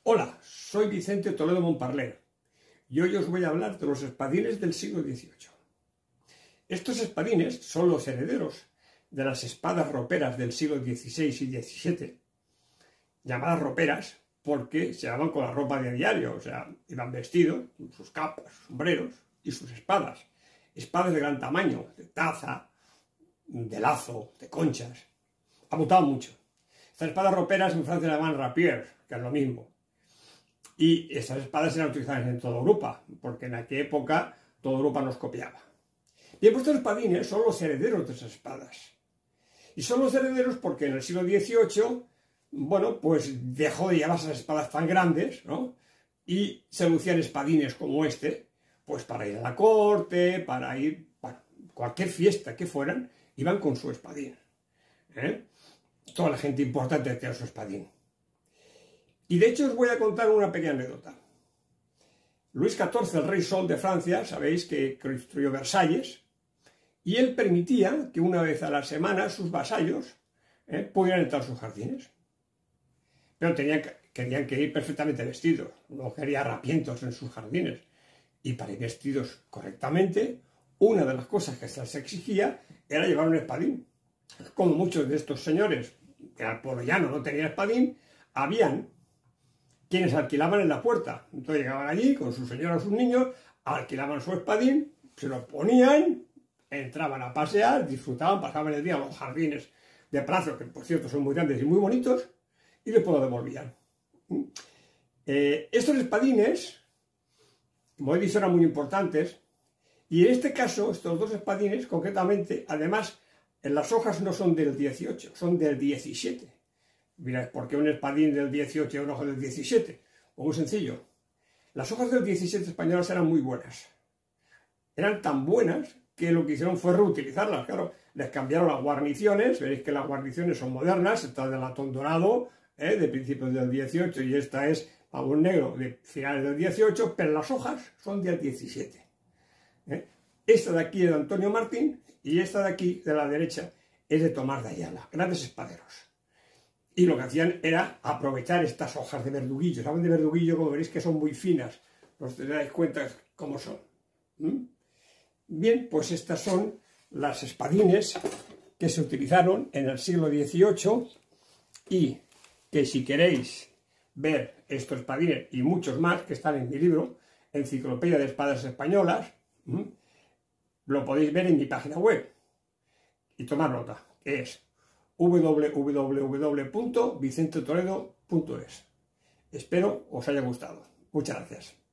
Hola, soy Vicente Toledo Montparler y hoy os voy a hablar de los espadines del siglo XVIII. Estos espadines son los herederos de las espadas roperas del siglo XVI y XVII, llamadas roperas porque se daban con la ropa de diario, o sea, iban vestidos con sus capas, sus sombreros y sus espadas. Espadas de gran tamaño, de taza, de lazo, de conchas. Abundaban mucho. Estas espadas roperas en Francia se llamaban rapier, que es lo mismo. Y estas espadas eran utilizadas en toda Europa, porque en aquella época toda Europa nos copiaba. Bien, pues estos espadines son los herederos de esas espadas. Y son los herederos porque en el siglo XVIII, bueno, pues dejó de llevar esas espadas tan grandes, ¿no? Y se lucían espadines como este, pues para ir a la corte, para ir, bueno, cualquier fiesta que fueran, iban con su espadín. Toda la gente importante tenía su espadín. Y de hecho os voy a contar una pequeña anécdota. Luis XIV, el rey Sol de Francia, sabéis que construyó Versalles, y él permitía que una vez a la semana sus vasallos pudieran entrar a sus jardines. Pero querían que ir perfectamente vestidos, no quería harapientos en sus jardines. Y para ir vestidos correctamente, una de las cosas que se les exigía era llevar un espadín. Como muchos de estos señores, que al pueblo llano no tenían espadín, habían quienes alquilaban en la puerta. Entonces llegaban allí con su señora o sus niños, alquilaban su espadín, se lo ponían, entraban a pasear, disfrutaban, pasaban el día en los jardines de Palacio, que por cierto son muy grandes y muy bonitos, y después lo devolvían. Estos espadines, como he dicho, eran muy importantes, y en este caso, estos dos espadines, concretamente, además, en las hojas no son del 18, son del 17. Mira, ¿por qué un espadín del 18 y un hoja del 17? Pues muy sencillo. Las hojas del 17 españolas eran muy buenas. Eran tan buenas que lo que hicieron fue reutilizarlas. Claro, les cambiaron las guarniciones. Veréis que las guarniciones son modernas. Esta es de latón dorado, de principios del 18, y esta es pavón negro de finales del 18, pero las hojas son del 17. Esta de aquí es de Antonio Martín y esta de aquí, de la derecha, es de Tomás de Ayala. Grandes espaderos. Y lo que hacían era aprovechar estas hojas de verduguillo. ¿Saben de verduguillo? Como veréis que son muy finas. No os dais cuenta cómo son. Bien, pues estas son las espadines que se utilizaron en el siglo XVIII y que si queréis ver estos espadines y muchos más que están en mi libro, Enciclopedia de Espadas Españolas, lo podéis ver en mi página web. Y tomad nota, que es www.vicentetoledo.es. Espero os haya gustado. Muchas gracias.